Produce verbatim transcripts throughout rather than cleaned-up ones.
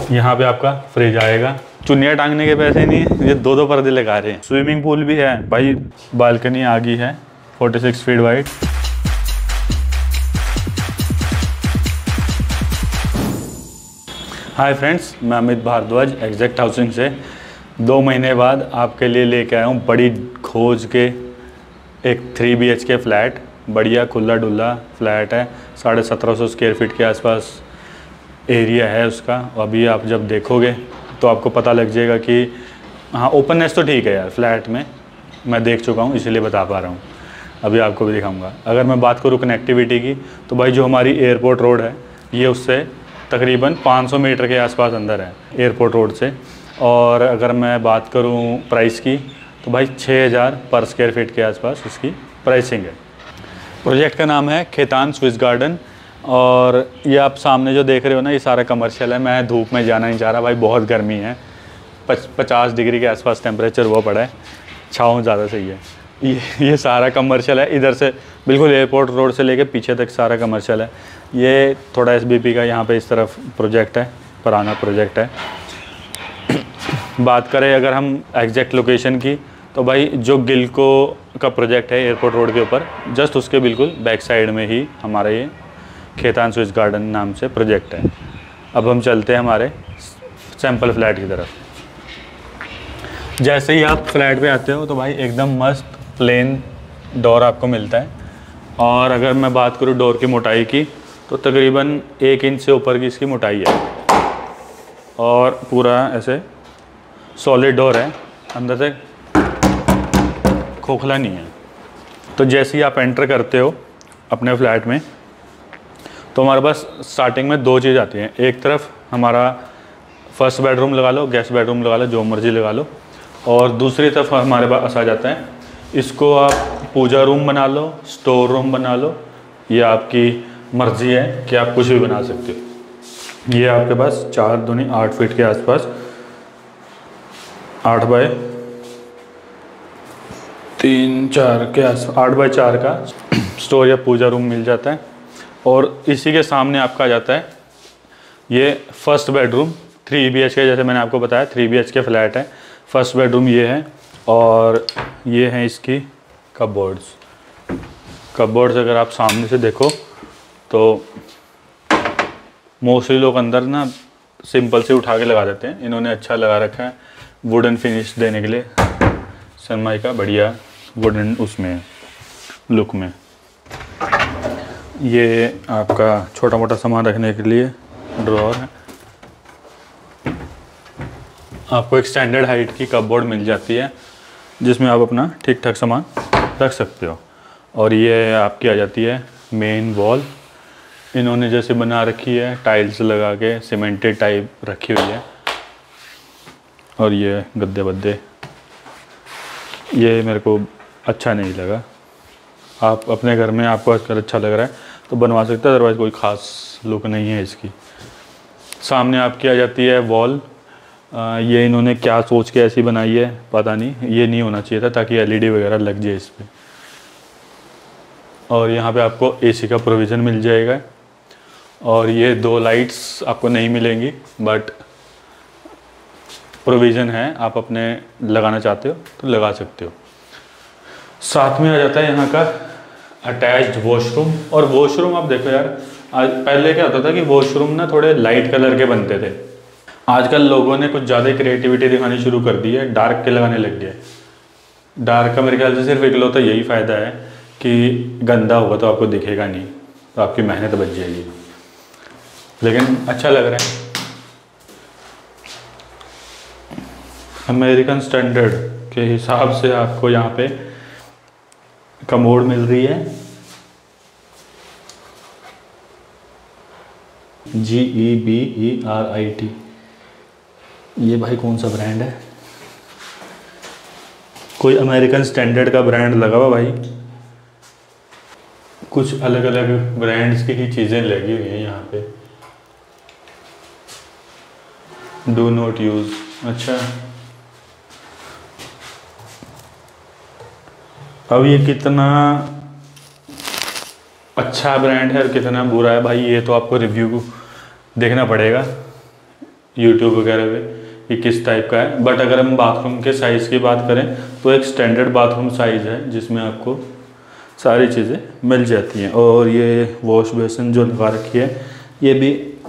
यहाँ पे आपका फ्रिज आएगा। चुन्नियाँ टांगने के पैसे नहीं है, ये दो दो पर्दे लगा रहे हैं। स्विमिंग पूल भी है भाई, बालकनी आ गई है छियालीस फीट वाइड। हाय फ्रेंड्स, मैं अमित भारद्वाज एग्जैक्ट हाउसिंग से दो महीने बाद आपके लिए लेके आया हूँ बड़ी खोज के एक three B H K flat. बढ़िया खुला डुल्ला फ्लैट है, साढ़े सत्रह सौ स्क्वायर फीट के आसपास एरिया है उसका। अभी आप जब देखोगे तो आपको पता लग जाएगा कि हाँ, ओपननेस तो ठीक है यार फ्लैट में, मैं देख चुका हूँ इसीलिए बता पा रहा हूँ। अभी आपको भी दिखाऊंगा। अगर मैं बात करूँ कनेक्टिविटी की तो भाई जो हमारी एयरपोर्ट रोड है ये उससे तकरीबन पाँच सौ मीटर के आसपास अंदर है एयरपोर्ट रोड से। और अगर मैं बात करूँ प्राइस की तो भाई छः हज़ार पर स्क्वायर फीट के आसपास इसकी प्राइसिंग है। प्रोजेक्ट का नाम है खेतान स्विस गार्डन। और ये आप सामने जो देख रहे हो ना, ये सारा कमर्शियल है। मैं धूप में जाना नहीं चाह रहा भाई, बहुत गर्मी है, पच पचास डिग्री के आसपास टेम्परेचर हुआ पड़ा है, छाँव ज़्यादा सही है। ये ये सारा कमर्शियल है, इधर से बिल्कुल एयरपोर्ट रोड से लेके पीछे तक सारा कमर्शियल है। ये थोड़ा एस बी पी का यहाँ पे इस तरफ प्रोजेक्ट है, पुराना प्रोजेक्ट है। बात करें अगर हम एग्जैक्ट लोकेशन की तो भाई जो गिलको का प्रोजेक्ट है एयरपोर्ट रोड के ऊपर, जस्ट उसके बिल्कुल बैक साइड में ही हमारा ये खेतान स्विस गार्डन नाम से प्रोजेक्ट है। अब हम चलते हैं हमारे सैंपल फ्लैट की तरफ। जैसे ही आप फ्लैट पे आते हो तो भाई एकदम मस्त प्लेन डोर आपको मिलता है। और अगर मैं बात करूँ डोर की मोटाई की तो तकरीबन एक इंच से ऊपर की इसकी मोटाई है और पूरा ऐसे सॉलिड डोर है, अंदर से खोखला नहीं है। तो जैसे ही आप एंटर करते हो अपने फ्लैट में तो हमारे पास स्टार्टिंग में दो चीज़ आती हैं। एक तरफ हमारा फर्स्ट बेडरूम लगा लो, गेस्ट बेडरूम लगा लो, जो मर्ज़ी लगा लो। और दूसरी तरफ हमारे पास आ जाता है, इसको आप पूजा रूम बना लो, स्टोर रूम बना लो, ये आपकी मर्ज़ी है कि आप कुछ भी बना सकते हो। ये आपके पास चार दूनी आठ फीट के आसपास, आठ बाय तीन चार के आस आठ बाय चार का स्टोर या पूजा रूम मिल जाता है। और इसी के सामने आपका आ जाता है ये first bedroom three B H K, जैसे मैंने आपको बताया three B H K flat है। फर्स्ट बेडरूम ये है और ये हैं इसकी कपबोर्ड्स। कपबोर्ड्स अगर आप सामने से देखो तो मोस्टली लोग अंदर ना सिंपल से उठा के लगा देते हैं, इन्होंने अच्छा लगा रखा है वुडन फिनिश देने के लिए। सनमाई का बढ़िया वुडन उसमें लुक में। ये आपका छोटा मोटा सामान रखने के लिए ड्रॉअर है। आपको एक स्टैंडर्ड हाइट की कपबोर्ड मिल जाती है जिसमें आप अपना ठीक ठाक सामान रख सकते हो। और ये आपकी आ जाती है मेन वॉल, इन्होंने जैसे बना रखी है टाइल्स लगा के, सीमेंटेड टाइप रखी हुई है। और ये गद्दे बद्दे ये मेरे को अच्छा नहीं लगा। आप अपने घर में आपको अगर अच्छा लग रहा है तो बनवा सकते हैं, अदरवाइज़ कोई ख़ास लुक नहीं है इसकी। सामने आपकी आ जाती है वॉल। आ, ये इन्होंने क्या सोच के ऐसी बनाई है पता नहीं, ये नहीं होना चाहिए था ताकि एल ई डी वगैरह लग जाए इस पर। और यहाँ पे आपको ए सी का प्रोविज़न मिल जाएगा। और ये दो लाइट्स आपको नहीं मिलेंगी बट प्रोविज़न है, आप अपने लगाना चाहते हो तो लगा सकते हो। साथ में आ जाता है यहाँ का अटैच्ड वॉशरूम। और वॉशरूम आप देखो यार, आज पहले क्या होता था कि वॉशरूम ना थोड़े लाइट कलर के बनते थे, आजकल लोगों ने कुछ ज़्यादा क्रिएटिविटी दिखानी शुरू कर दी है, डार्क के लगाने लग गए। डार्क का मेरे ख्याल से सिर्फ इकलौता यही फ़ायदा है कि गंदा होगा तो आपको दिखेगा नहीं, तो आपकी मेहनत बच जाएगी, लेकिन अच्छा लग रहा है। अमेरिकन स्टैंडर्ड के हिसाब से आपको यहाँ पे कमोड मिल रही है, G E B E R I T. ये भाई कौन सा ब्रांड है? कोई अमेरिकन स्टैंडर्ड का ब्रांड लगा हुआ भाई, कुछ अलग अलग ब्रांड्स की ही चीज़ें लगी हुई हैं यहाँ पे। डू नॉट यूज़, अच्छा। अब ये कितना अच्छा ब्रांड है और कितना बुरा है भाई, ये तो आपको रिव्यू देखना पड़ेगा। यूट्यूब वगैरह पे कि किस टाइप का है। बट अगर हम बाथरूम के साइज़ की बात करें तो एक स्टैंडर्ड बाथरूम साइज़ है जिसमें आपको सारी चीज़ें मिल जाती हैं। और ये वॉश बेसिन जो लगा रखी है ये भी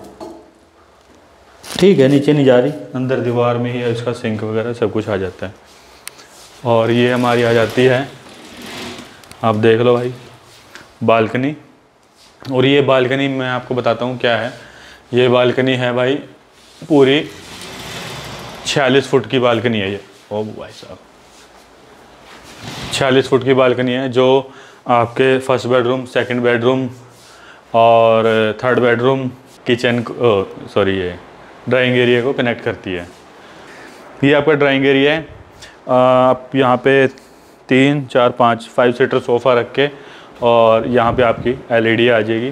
ठीक है, नीचे नहीं जा रही, अंदर दीवार में ही है, इसका सिंक वगैरह सब कुछ आ जाता है। और ये हमारी आ जाती है, आप देख लो भाई, बालकनी। और ये बालकनी मैं आपको बताता हूँ क्या है। ये बालकनी है भाई पूरी छियालीस फुट की बालकनी है ये। ओ भाई साहब, छियालीस फुट की बालकनी है जो आपके फर्स्ट बेडरूम, सेकंड बेडरूम और थर्ड बेडरूम, किचन को, सॉरी ये ड्राइंग एरिया को कनेक्ट करती है। ये आपका ड्राइंग एरिया है। आप यहाँ पे तीन चार पाँच फाइव सीटर सोफ़ा रख के, और यहाँ पे आपकी एलईडी आ जाएगी।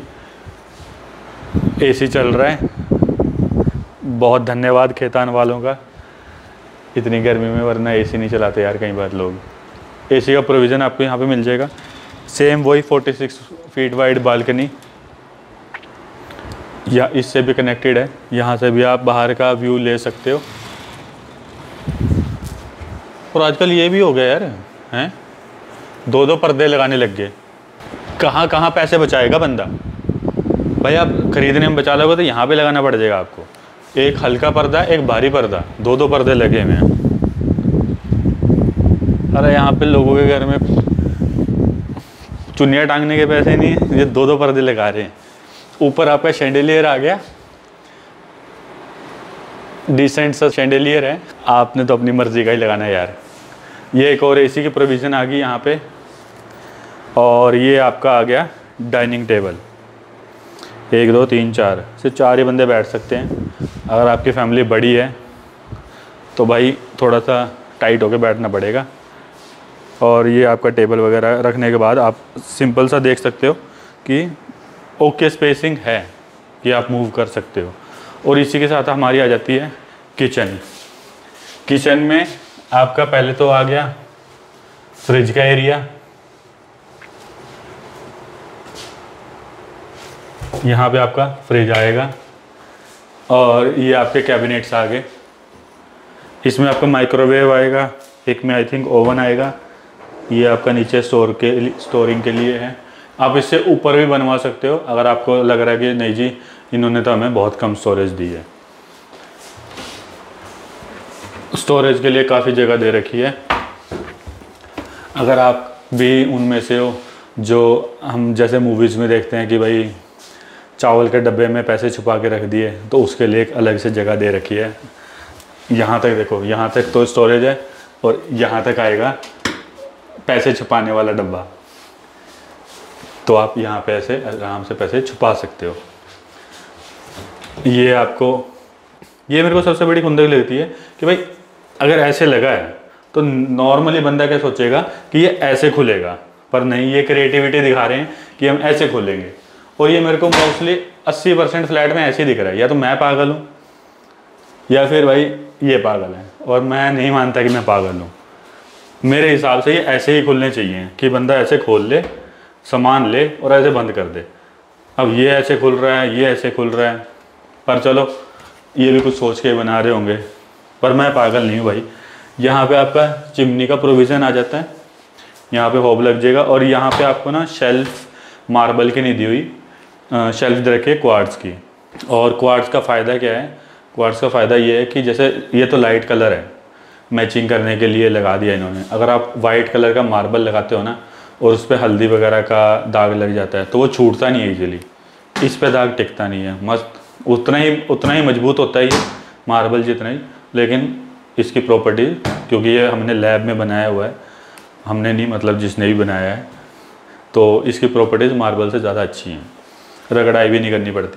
एसी चल रहा है। बहुत धन्यवाद खेतान वालों का, इतनी गर्मी में, वरना एसी नहीं चलाते यार कई बार लोग। एसी का प्रोविज़न आपको यहाँ पे मिल जाएगा। सेम वही छियालीस फीट वाइड बालकनी या इससे भी कनेक्टेड है। यहाँ से भी आप बाहर का व्यू ले सकते हो। और आजकल ये भी हो गया यार, हैं दो दो पर्दे लगाने लग गए। कहाँ कहाँ पैसे बचाएगा बंदा भाई। आप खरीदने में बचा लोगे तो यहाँ पे लगाना पड़ जाएगा आपको। एक हल्का पर्दा, एक भारी पर्दा, दो दो पर्दे लगे हुए हैं। अरे यहाँ पे लोगों के घर में चुन्नियाँ टांगने के पैसे नहीं है, ये दो दो पर्दे लगा रहे हैं। ऊपर आपका शैंडेलियर आ गया, डिसेंट सा शैंडेलियर है। आपने तो अपनी मर्जी का ही लगाना है यार। ये एक और एसी की प्रोविज़न आ गई यहाँ पे। और ये आपका आ गया डाइनिंग टेबल। एक दो तीन चार से चार ही बंदे बैठ सकते हैं। अगर आपकी फैमिली बड़ी है तो भाई थोड़ा सा टाइट होके बैठना पड़ेगा। और ये आपका टेबल वगैरह रखने के बाद आप सिंपल सा देख सकते हो कि ओके स्पेसिंग है कि आप मूव कर सकते हो। और इसी के साथ हमारी आ जाती है किचन। किचन में आपका पहले तो आ गया फ्रिज का एरिया। यहाँ पे आपका फ्रिज आएगा और ये आपके कैबिनेट्स आ गए। इसमें आपका माइक्रोवेव आएगा, एक में आई थिंक ओवन आएगा। ये आपका नीचे स्टोर के स्टोरिंग के लिए है। आप इससे ऊपर भी बनवा सकते हो अगर आपको लग रहा है कि नहीं जी इन्होंने तो हमें बहुत कम स्टोरेज दी है। स्टोरेज के लिए काफ़ी जगह दे रखी है। अगर आप भी उनमें से हो जो हम जैसे मूवीज़ में देखते हैं कि भाई चावल के डब्बे में पैसे छुपा के रख दिए, तो उसके लिए एक अलग से जगह दे रखी है। यहाँ तक देखो, यहाँ तक तो स्टोरेज है और यहाँ तक आएगा पैसे छुपाने वाला डब्बा। तो आप यहाँ पे ऐसे आराम से पैसे छुपा सकते हो। ये आपको, ये मेरे को सबसे बड़ी खुंदक लगती है कि भाई अगर ऐसे लगा है तो नॉर्मली बंदा क्या सोचेगा कि ये ऐसे खुलेगा, पर नहीं, ये क्रिएटिविटी दिखा रहे हैं कि हम ऐसे खोलेंगे। और ये मेरे को मोस्टली अस्सी परसेंट फ्लैट में ऐसे ही दिख रहा है। या तो मैं पागल हूँ या फिर भाई ये पागल है, और मैं नहीं मानता कि मैं पागल हूँ। मेरे हिसाब से ये ऐसे ही खुलने चाहिए कि बंदा ऐसे खोल ले, सामान ले और ऐसे बंद कर दे। अब ये ऐसे खुल रहा है, ये ऐसे खुल रहा है, पर चलो ये भी कुछ सोच के बना रहे होंगे, पर मैं पागल नहीं हूँ भाई। यहाँ पे आपका चिमनी का प्रोविज़न आ जाता है, यहाँ पे होब लग जाएगा। और यहाँ पे आपको ना शेल्फ मार्बल की नहीं दी हुई, शेल्फ दे रखी है क्वार्ट्ज की। और क्वार्ट्ज का फ़ायदा क्या है? क्वार्ट्ज का फ़ायदा ये है कि जैसे ये तो लाइट कलर है, मैचिंग करने के लिए लगा दिया इन्होंने। अगर आप वाइट कलर का मार्बल लगाते हो ना और उस पर हल्दी वगैरह का दाग लग जाता है तो वो छूटता नहीं है ईजिली। इस पे दाग टिकता नहीं है, मस्त उतना ही उतना ही मजबूत होता है ये मार्बल जितना ही। लेकिन इसकी प्रॉपर्टी, क्योंकि ये हमने लैब में बनाया हुआ है, हमने नहीं मतलब जिसने भी बनाया है, तो इसकी प्रॉपर्टीज़ मार्बल से ज़्यादा अच्छी हैं, रगड़ाई भी नहीं करनी पड़ती।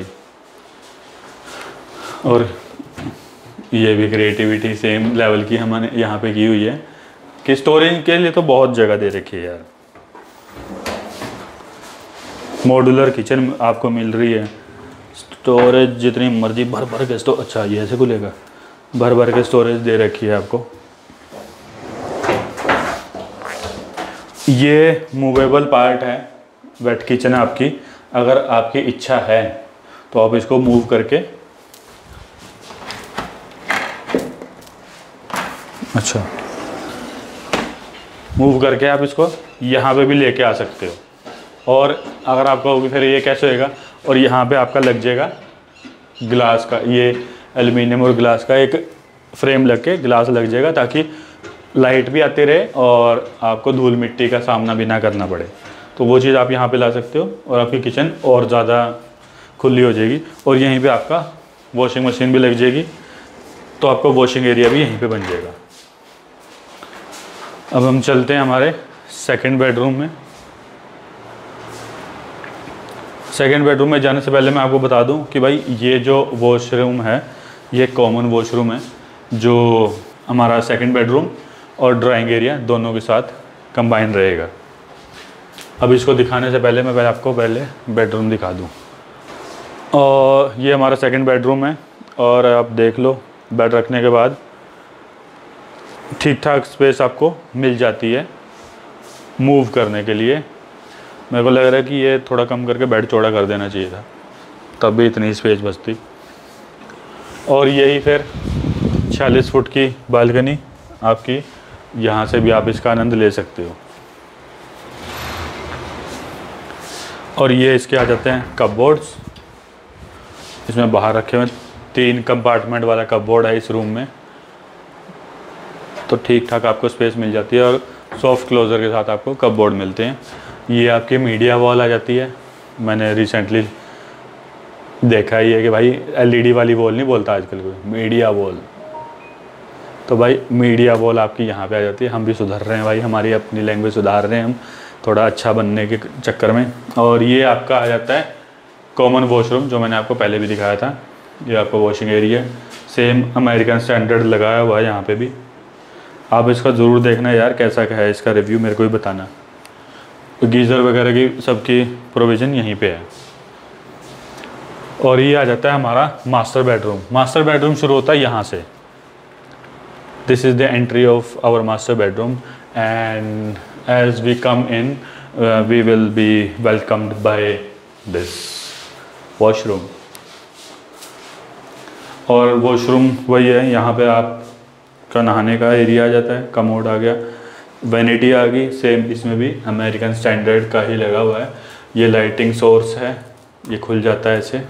और ये भी क्रिएटिविटी सेम लेवल की हमने यहाँ पे की हुई है कि स्टोरेज के लिए तो बहुत जगह दे रखी है यार। मॉड्यूलर किचन आपको मिल रही है, स्टोरेज जितनी मर्जी भर भर के स्टो अच्छा ये ऐसे खुलेगा, भर भर के स्टोरेज दे रखी है आपको। ये मूवेबल पार्ट है, वेट किचन आपकी। अगर आपकी इच्छा है तो आप इसको मूव करके अच्छा, मूव करके आप इसको यहाँ पे भी लेके आ सकते हो। और अगर आप कहोगे फिर ये कैसे होएगा, और यहाँ पे आपका लग जाएगा ग्लास का, ये एल्युमिनियम और ग्लास का एक फ्रेम लग के ग्लास लग जाएगा, ताकि लाइट भी आती रहे और आपको धूल मिट्टी का सामना भी ना करना पड़े। तो वो चीज़ आप यहाँ पे ला सकते हो और आपकी किचन और ज़्यादा खुली हो जाएगी। और यहीं पे आपका वॉशिंग मशीन भी लग जाएगी, तो आपका वॉशिंग एरिया भी यहीं पे बन जाएगा। अब हम चलते हैं हमारे सेकंड बेडरूम में। सेकंड बेडरूम में जाने से पहले मैं आपको बता दूं कि भाई ये जो वॉशरूम है ये कॉमन वॉशरूम है, जो हमारा सेकंड बेडरूम और ड्राइंग एरिया दोनों के साथ कंबाइन रहेगा। अब इसको दिखाने से पहले मैं पहले आपको पहले बेडरूम दिखा दूं। और ये हमारा सेकंड बेडरूम है, और आप देख लो बेड रखने के बाद ठीक ठाक स्पेस आपको मिल जाती है मूव करने के लिए। मेरे को लग रहा है कि ये थोड़ा कम करके बेड चौड़ा कर देना चाहिए था, तब भी इतनी स्पेस बचती। और यही फिर छियालीस फुट की बालकनी आपकी, यहाँ से भी आप इसका आनंद ले सकते हो। और ये इसके आ जाते हैं कपबोर्ड्स, इसमें बाहर रखे हुए तीन कंपार्टमेंट वाला कपबोर्ड है इस रूम में, तो ठीक ठाक आपको स्पेस मिल जाती है। और सॉफ्ट क्लोज़र के साथ आपको कपबोर्ड मिलते हैं। ये आपकी मीडिया वॉल आ जाती है। मैंने रिसेंटली देखा ही है कि भाई एलईडी वाली वॉल नहीं बोलता आजकल कोई, मीडिया वॉल। तो भाई मीडिया वॉल आपकी यहाँ पे आ जाती है। हम भी सुधर रहे हैं भाई, हमारी अपनी लैंग्वेज सुधार रहे हैं हम थोड़ा अच्छा बनने के चक्कर में। और ये आपका आ जाता है कॉमन वॉशरूम, जो मैंने आपको पहले भी दिखाया था। ये आपका washing area same American standard लगाया हुआ है यहाँ पे भी। आप इसका ज़रूर देखना यार कैसा क्या है, इसका रिव्यू मेरे को भी बताना। गीज़र वगैरह की सबकी प्रोविज़न यहीं पे है। और ये आ जाता है हमारा मास्टर बेडरूम। मास्टर बेडरूम शुरू होता है यहाँ से। This is the entry of our master bedroom, and as we come in we will be welcomed by this washroom. और वॉशरूम वही है, यहाँ पे आपका नहाने का एरिया आ जाता है, कमोड आ गया, वैनिटी आ गई, सेम इसमें भी अमेरिकन स्टैंडर्ड का ही लगा हुआ है। ये लाइटिंग सोर्स है, ये खुल जाता है ऐसे।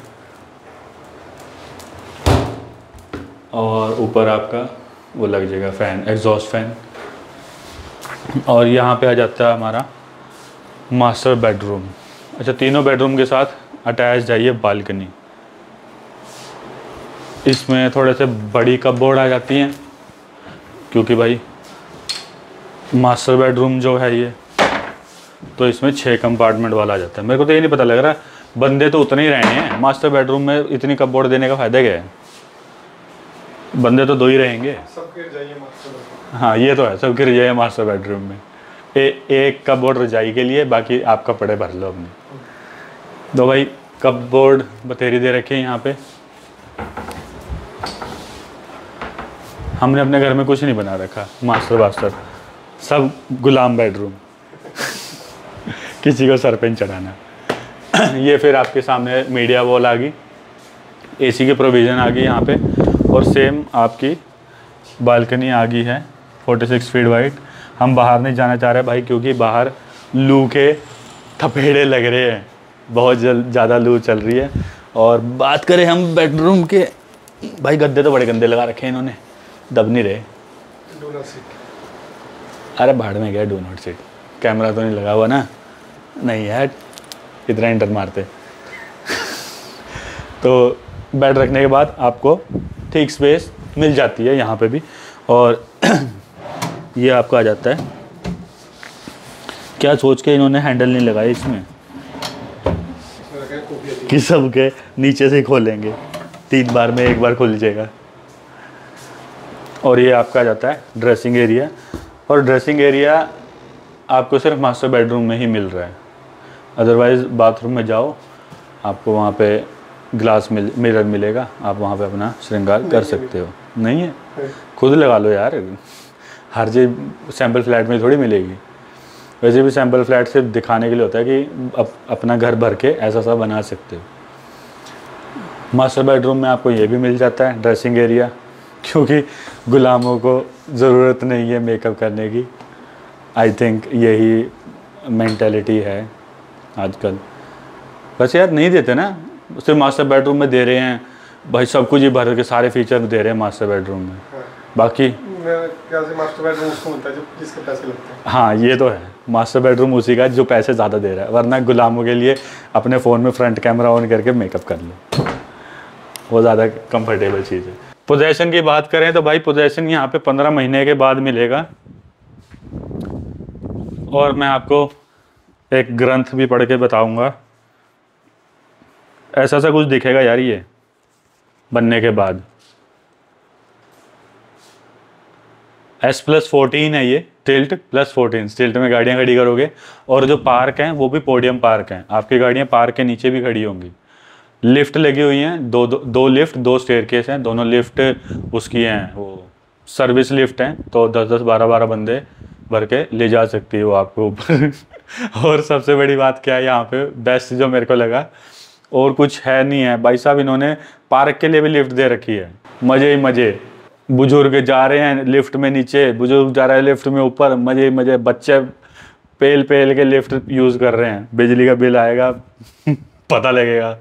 और ऊपर आपका वो लग जाएगा फ़ैन, एग्जॉस्ट फैन। और यहाँ पे आ जाता है हमारा मास्टर बेडरूम। अच्छा, तीनों बेडरूम के साथ अटैच है ये बालकनी। इसमें थोड़े से बड़ी कपबोर्ड आ जाती हैं, क्योंकि भाई मास्टर बेडरूम जो है ये, तो इसमें छः कंपार्टमेंट वाला आ जाता है। मेरे को तो ये नहीं पता लग रहा, बंदे तो उतने ही रहने हैं मास्टर बेडरूम में, इतनी कपबोर्ड देने का फ़ायदा क्या है? बंदे तो दो ही रहेंगे। सबके रजाई है मास्टर बेडरूम। हाँ ये तो है, सबकी रजाई है मास्टर बेडरूम में। ए, एक कपबोर्ड रजाई के लिए, बाकी आप कपड़े भर लो अपने। तो भाई कपबोर्ड बतेरी दे रखे हैं यहाँ पे। हमने अपने घर में कुछ नहीं बना रखा मास्टर वास्टर, सब गुलाम बेडरूम किसी को सर पे चढ़ाना। ये फिर आपके सामने मीडिया वॉल आ गई, एसी की प्रोविज़न आ गई यहाँ पे। और सेम आपकी बालकनी आ गई है छियालीस फीट वाइड। हम बाहर नहीं जाना चाह रहे भाई, क्योंकि बाहर लू के थपेड़े लग रहे हैं, बहुत जल्द ज़्यादा लू चल रही है। और बात करें हम बेडरूम के, भाई गद्दे तो बड़े गंदे लगा रखे हैं इन्होंने, दब नहीं रहे। Do not sit. अरे भाड़ में गया डू नॉट सिट, कैमरा तो नहीं लगा हुआ ना? नहीं यार, इतना इंटर मारते। तो बेड रखने के बाद आपको ठीक स्पेस मिल जाती है यहाँ पे भी। और ये आपका आ जाता है, क्या सोच के इन्होंने हैंडल नहीं लगाए इसमें कि सब के नीचे से ही खोलेंगे, तीन बार में एक बार खुल जाएगा। और ये आपका आ जाता है ड्रेसिंग एरिया। और ड्रेसिंग एरिया आपको सिर्फ मास्टर बेडरूम में ही मिल रहा है, अदरवाइज़ बाथरूम में जाओ आपको वहाँ पे ग्लास मिल मिरर मिलेगा, आप वहाँ पे अपना श्रृंगार कर सकते हो। नहीं है, खुद लगा लो यार, हर चीज़ सैम्पल फ्लैट में थोड़ी मिलेगी। वैसे भी सैम्पल फ्लैट सिर्फ दिखाने के लिए होता है कि अप, अपना घर भर के ऐसा सा बना सकते हो। मास्टर बेडरूम में आपको ये भी मिल जाता है ड्रेसिंग एरिया, क्योंकि गुलामों को ज़रूरत नहीं है मेकअप करने की। आई थिंक यही मेंटालिटी है आजकल। बस यार नहीं देते ना, सिर्फ मास्टर बेडरूम में दे रहे हैं भाई, सब कुछ ही भर के सारे फीचर दे रहे हैं मास्टर बेडरूम में। हाँ। बाकी क्या से मास्टर बेडरूम उसको मिलता है जो जिसके पैसे लगते हैं। हाँ ये तो है, मास्टर बेडरूम उसी का जो पैसे ज़्यादा दे रहा है, वरना गुलामों के लिए अपने फ़ोन में फ्रंट कैमरा ऑन करके मेकअप कर लो, वो ज़्यादा कंफर्टेबल चीज़ है। पोजेसन की बात करें तो भाई पोजेसन यहाँ पे पंद्रह महीने के बाद मिलेगा। और मैं आपको एक ग्रंथ भी पढ़ के बताऊंगा, ऐसा सा कुछ दिखेगा यार ये बनने के बाद। एस प्लस फोर्टीन है ये, टिल्ट प्लस फोर्टीन। टिल्ट में गाड़ियाँ खड़ी करोगे, और जो पार्क हैं वो भी पोडियम पार्क हैं, आपकी गाड़ियाँ पार्क के नीचे भी खड़ी होंगी। लिफ्ट लगी हुई हैं, दो दो, दो लिफ्ट दो स्टेयरकेस हैं, दोनों लिफ्ट उसकी हैं वो सर्विस लिफ्ट हैं, तो दस दस बारह बारह बंदे भर के ले जा सकती है वो आपको ऊपर। और सबसे बड़ी बात क्या है यहाँ पे बेस्ट जो मेरे को लगा, और कुछ है नहीं है भाई साहब, इन्होंने पार्क के लिए भी लिफ्ट दे रखी है। मज़े ही मज़े, बुजुर्ग जा रहे हैं लिफ्ट में नीचे, बुजुर्ग जा रहे हैं लिफ्ट में ऊपर, मज़े ही मज़े। बच्चे पेल पेल के लिफ्ट यूज़ कर रहे हैं, बिजली का बिल आएगा पता लगेगा।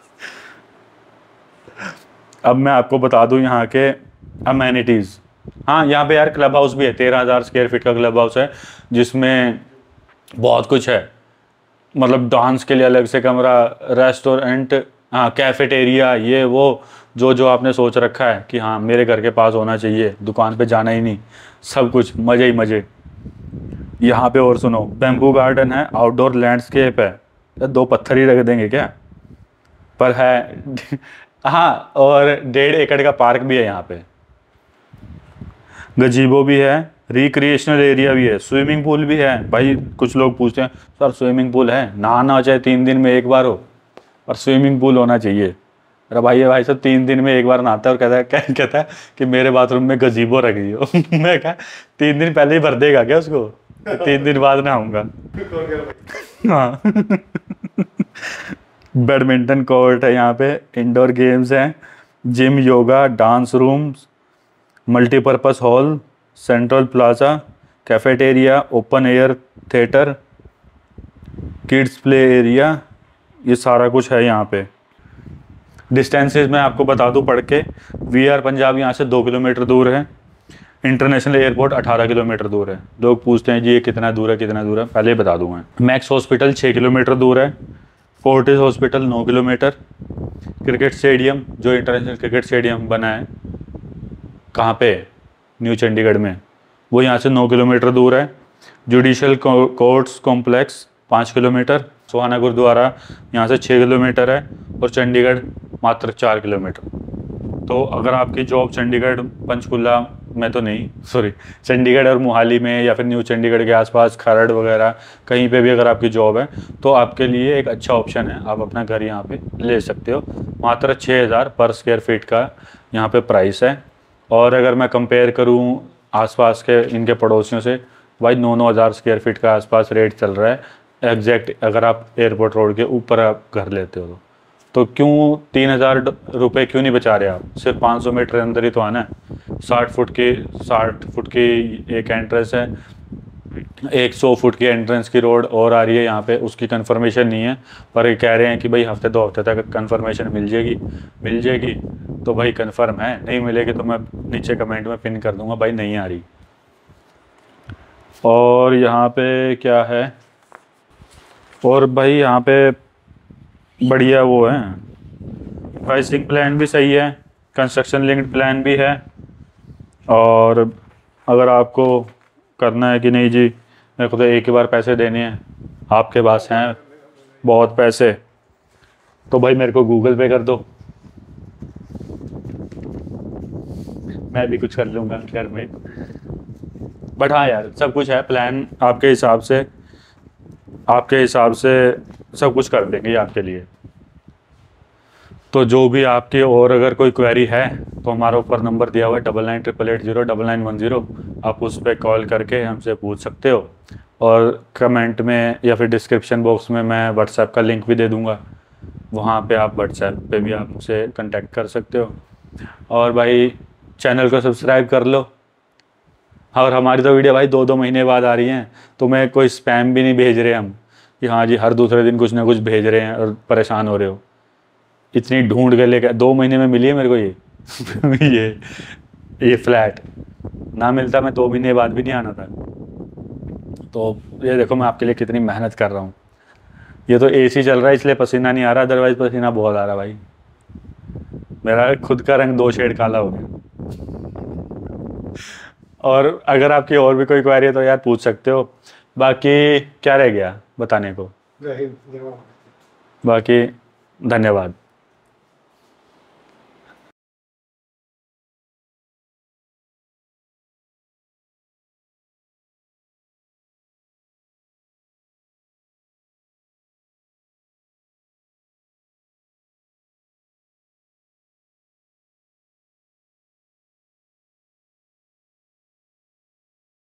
अब मैं आपको बता दूं यहाँ के अमेनिटीज़। हाँ यहाँ पे यार क्लब हाउस भी है, तेरह हज़ार स्क्वायर फीट का क्लब हाउस है, जिसमें बहुत कुछ है। मतलब डांस के लिए अलग से कमरा, रेस्टोरेंट, हाँ कैफेटेरिया, ये वो जो जो आपने सोच रखा है कि हाँ मेरे घर के पास होना चाहिए, दुकान पे जाना ही नहीं, सब कुछ मज़े ही मज़े यहाँ पे। और सुनो, बैम्बू गार्डन है, आउटडोर लैंडस्केप है, दो पत्थर ही रख देंगे क्या, पर है। हाँ, और डेढ़ एकड़ का पार्क भी है यहाँ पे, गजीबो भी है, रिक्रिएशनल एरिया भी है, स्विमिंग पूल भी है। भाई कुछ लोग पूछते हैं सर स्विमिंग पूल है, नहाना चाहे तीन दिन में एक बार हो, और स्विमिंग पूल होना चाहिए। अरे भाई ये भाई सब तीन दिन में एक बार नहाता है और कहता है क्या कहता है कि मेरे बाथरूम में गजीबो रख दियो। मैं कहा तीन दिन पहले ही भर देगा क्या उसको, तीन दिन बाद नहाऊंगा। हाँ। बैडमिंटन कोर्ट है यहाँ पे, इंडोर गेम्स हैं, gym, yoga, dance rooms, multipurpose hall, central plaza, cafeteria, open air theatre, kids play area, ये सारा कुछ है यहाँ पे। डिस्टेंसेस मैं आपको बता दूँ पढ़ के, वी आर पंजाब यहाँ से दो किलोमीटर दूर है, इंटरनेशनल एयरपोर्ट अठारह किलोमीटर दूर है। लोग पूछते हैं जी ये कितना दूर है कितना दूर है, पहले ही बता दूँगा। मैक्स हॉस्पिटल छः किलोमीटर दूर है, फोर्टिस हॉस्पिटल नौ किलोमीटर, क्रिकेट स्टेडियम जो इंटरनेशनल क्रिकेट स्टेडियम बना है कहाँ पे, न्यू चंडीगढ़ में, वो यहाँ से नौ किलोमीटर दूर है। जुडिशल कोर्ट्स कॉम्प्लेक्स पाँच किलोमीटर, सोहाना गुरुद्वारा यहाँ से छः किलोमीटर है, और चंडीगढ़ मात्र चार किलोमीटर। तो अगर आपकी जॉब चंडीगढ़ पंचकुला में तो नहीं, सॉरी चंडीगढ़ और मोहाली में या फिर न्यू चंडीगढ़ के आसपास खरड़ वगैरह कहीं पे भी अगर आपकी जॉब है तो आपके लिए एक अच्छा ऑप्शन है, आप अपना घर यहाँ पे ले सकते हो। मात्र छः हज़ार पर स्क्वायर फीट का यहाँ पे प्राइस है। और अगर मैं कंपेयर करूँ आसपास के इनके पड़ोसियों से, भाई नौ नौ हज़ार स्क्वायर फीट का आसपास रेट चल रहा है एग्जैक्ट। अगर आप एयरपोर्ट रोड के ऊपर आप घर लेते हो तो क्यों तीन हज़ार रुपये क्यों नहीं बचा रहे आप? सिर्फ पाँच सौ मीटर अंदर ही तो आना है। साठ फुट की साठ फुट की एक एंट्रेंस है, एक सौ फुट की एंट्रेंस की रोड और आ रही है यहाँ पे, उसकी कंफर्मेशन नहीं है, पर ये कह रहे हैं कि भाई हफ्ते दो हफ्ते तक कंफर्मेशन मिल जाएगी मिल जाएगी तो भाई कंफर्म है, नहीं मिलेगी तो मैं नीचे कमेंट में पिन कर दूंगा भाई नहीं आ रही। और यहाँ पे क्या है, और भाई यहाँ पे बढ़िया वो है, प्राइसिंग प्लान भी सही है, कंस्ट्रक्शन लिंक्ड प्लान भी है। और अगर आपको करना है कि नहीं जी मेरे को तो एक ही बार पैसे देने हैं, आपके पास हैं बहुत पैसे, तो भाई मेरे को गूगल पे कर दो, मैं भी कुछ कर लूँगा घर में। बट हाँ यार सब कुछ है, प्लान आपके हिसाब से आपके हिसाब से सब कुछ कर देंगे आपके लिए। तो जो भी आपकी और अगर कोई क्वेरी है तो हमारा ऊपर नंबर दिया हुआ है double nine triple eight zero double nine one zero, आप उस पर कॉल करके हमसे पूछ सकते हो। और कमेंट में या फिर डिस्क्रिप्शन बॉक्स में मैं व्हाट्सएप का लिंक भी दे दूँगा, वहाँ पे आप व्हाट्सएप पे भी आप हमसे कांटेक्ट कर सकते हो। और भाई चैनल को सब्सक्राइब कर लो। और हमारी तो वीडियो भाई दो दो महीने बाद आ रही हैं, तुम्हें कोई स्पैम भी नहीं भेज रहे हम कि हाँ जी हर दूसरे दिन कुछ ना कुछ भेज रहे हैं और परेशान हो रहे हो। इतनी ढूंढ के लेकर दो महीने में मिली है मेरे को ये ये ये फ्लैट, ना मिलता मैं दो महीने बाद भी नहीं आना था। तो ये देखो मैं आपके लिए कितनी मेहनत कर रहा हूँ। ये तो एसी चल रहा है इसलिए पसीना नहीं आ रहा, अदरवाइज पसीना बहुत आ रहा भाई। मेरा खुद का रंग दो शेड काला हो गया। और अगर आपकी और भी कोई क्वेरी है तो यार पूछ सकते हो। बाकी क्या रह गया बताने को? जय हिंद, जय भारत। बाकी धन्यवाद।